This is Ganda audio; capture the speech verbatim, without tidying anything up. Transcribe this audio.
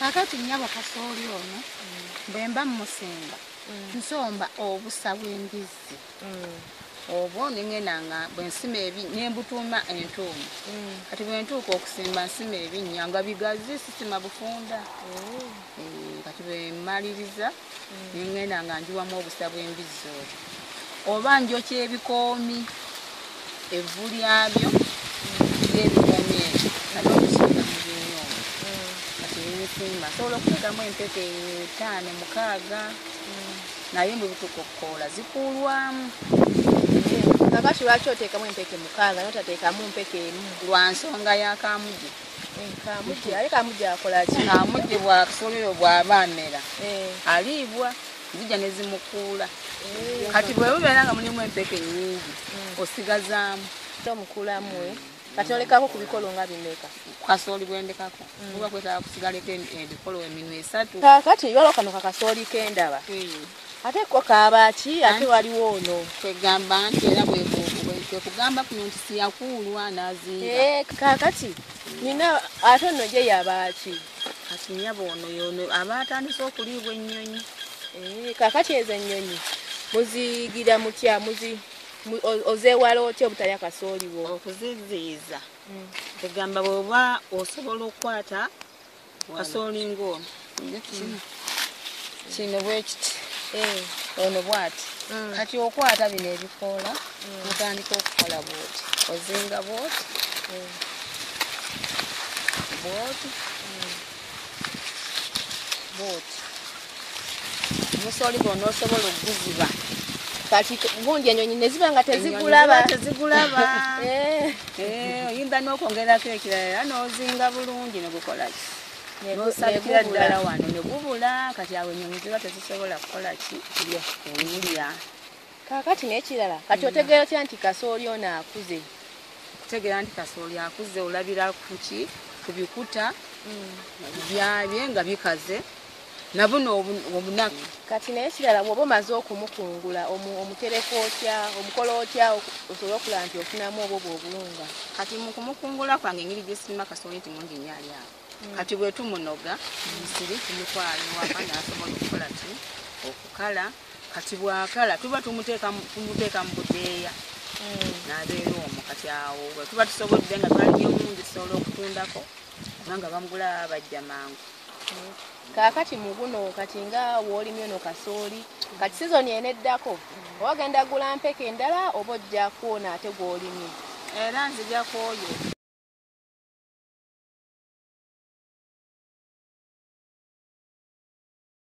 Kakati nnyabo kasooli ono bwe mba mmusimba nsomba obusa bw'embizzi obwo neng'enda bwe nsima ebi nembutuuma entuumu kati bwe ntuuka okusimba nsima ebinnya nga bigazi sisima bufunda kati bwe mmaliriza neng'enda nga njiwamu obusa bw'embizzi obwo oba njokya ebikoomi evvu lyabyo ly'ebikoomi ebyo kati okusimba mu binyombo kati binsimba nsobola okuteekamu empeke ttaano mukaaga naye mwe bituuka okukoola zikuulwamu. Kakati lwaki oteekamu empeke mukaaga n'otateekamu mpeke emu? Lwa nsonga ya kaamujje. Kaamujje ale kaamujje akola ki? Kaamujje bw'akasooli oyo bw'aba amera aliibwa zijja ne zimukuula. Kati bwe bubeera nga mulimu empeke nnyingi osigazaamu omukuulamu kati olekako ku bikolo nga bimeka? Kasooli bwe ndekako kuba kwetaaga kusigaleko ebikolo eminwe esatu. Kakati yolo kano kakasoli kendaba ate ko kaabaki ate waliwo ono kwegamba nti era bwe kugamba kuno nti siyakuulwa n'azinga. Eh, kakati nina ate ono gye yabaaki kati nnyabo ono yono aba atandise okuliibwa ennyonyi. Eh, kakati ezo ennyonyi muziyigira mutya muzi ozeewala otya obutalya kasooli wo? Okuziziiza kwegamba bw'oba osobola okukwata kasooli ng'ono kino bwe kiti ono bw'ati kati okwata bino ebikoola mutandika okukola bw'oti ozinga bw'oti bw'oti bw'oti omusooli gwonna osobola okuguziba kati gundi ennyonyi ne ziba nga tezigulaba tezigulaba oyinza n'okwongerako ekirala era n'ozinga bulungi ne gukola ki n'osabikira ddala wano ne gubula kati awo ennyonyi ziba tezisobola kukola ki kulya. Kakati n'ekirala kati otegeera otya nti kasooli ono akuze? Kutegeera nti kasooli akuze olabira ku ki ku bikuta byabye nga bikaze na buno obunaku. Kati n'ekirala bw'oba omaze okumukungula omutereka otya omukola otya osobola okulaba nti ofunamu obwo bw'obulunga? Kati mu kumukungula kwange engeri gye sirima kasooli nti mungi nnyo ali awo. Kati bwe tumunoga musiri tumutwala ewaka n'asobola okukola ki okukala. Kati bw'akala tuba tumuteeka mu budeeya n'abeera omwo. Kati awo bwe tuba tusobodde nga twaliyo mungi tusobola okutundako kubanga bamugula bajja mangu. Kakati mu guno kati nga w'olimye ono kasooli kati sizoni eneddako oba genda gula mpeke endala oba ojja kuona ate gw'olimye? Era nzija kwoyo.